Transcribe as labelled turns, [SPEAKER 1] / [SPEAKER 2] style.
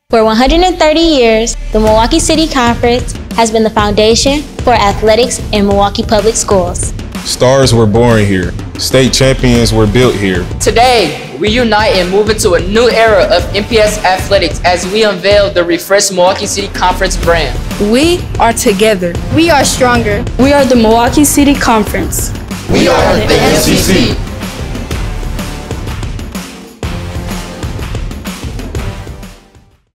[SPEAKER 1] For 130 years, the Milwaukee City Conference has been the foundation for athletics in Milwaukee Public Schools.
[SPEAKER 2] Stars were born here. State champions were built here.
[SPEAKER 3] Today, we unite and move into a new era of MPS athletics as we unveil the refreshed Milwaukee City Conference brand.
[SPEAKER 4] We are together.
[SPEAKER 5] We are stronger.
[SPEAKER 4] We are the Milwaukee City Conference.
[SPEAKER 6] We are the MCC.